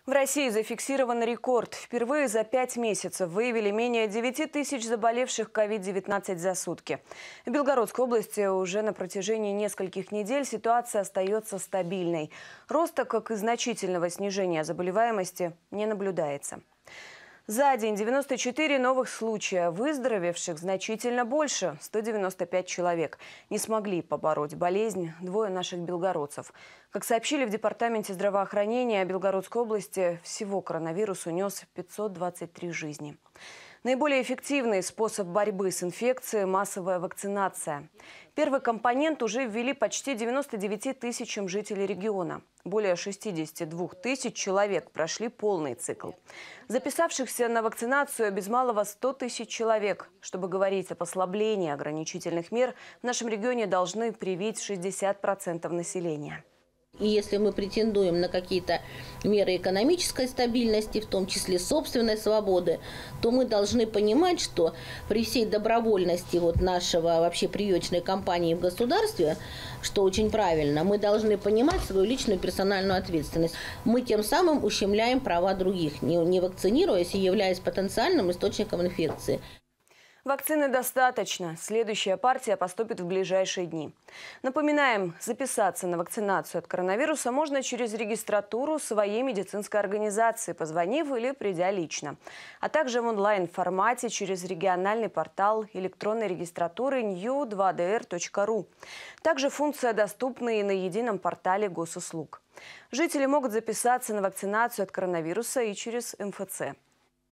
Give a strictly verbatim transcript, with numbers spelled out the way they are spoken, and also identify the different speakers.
Speaker 1: В России зафиксирован рекорд. Впервые за пять месяцев выявили менее девяти тысяч заболевших ковид девятнадцать за сутки. В Белгородской области уже на протяжении нескольких недель ситуация остается стабильной. Роста, как и значительного снижения заболеваемости, не наблюдается. За день девяносто четыре новых случая, выздоровевших значительно больше – сто девяносто пять человек. Не смогли побороть болезнь двое наших белгородцев. Как сообщили в Департаменте здравоохранения Белгородской области, всего коронавирус унес пятьсот двадцать три жизни. Наиболее эффективный способ борьбы с инфекцией – массовая вакцинация. Первый компонент уже ввели почти девяноста девяти тысячам жителей региона. Более шестидесяти двух тысяч человек прошли полный цикл. Записавшихся на вакцинацию без малого сто тысяч человек. Чтобы говорить о послаблении ограничительных мер, в нашем регионе должны привить шестьдесят процентов населения.
Speaker 2: И если мы претендуем на какие-то меры экономической стабильности, в том числе собственной свободы, то мы должны понимать, что при всей добровольности вот нашего вообще прививочной кампании в государстве, что очень правильно, мы должны понимать свою личную персональную ответственность. Мы тем самым ущемляем права других, не, не вакцинируясь и являясь потенциальным источником инфекции.
Speaker 1: Вакцины достаточно. Следующая партия поступит в ближайшие дни. Напоминаем, записаться на вакцинацию от коронавируса можно через регистратуру своей медицинской организации, позвонив или придя лично. А также в онлайн-формате через региональный портал электронной регистратуры эн ю два дэ эр точка ру. Также функция доступна и на едином портале госуслуг. Жители могут записаться на вакцинацию от коронавируса и через эм эф цэ.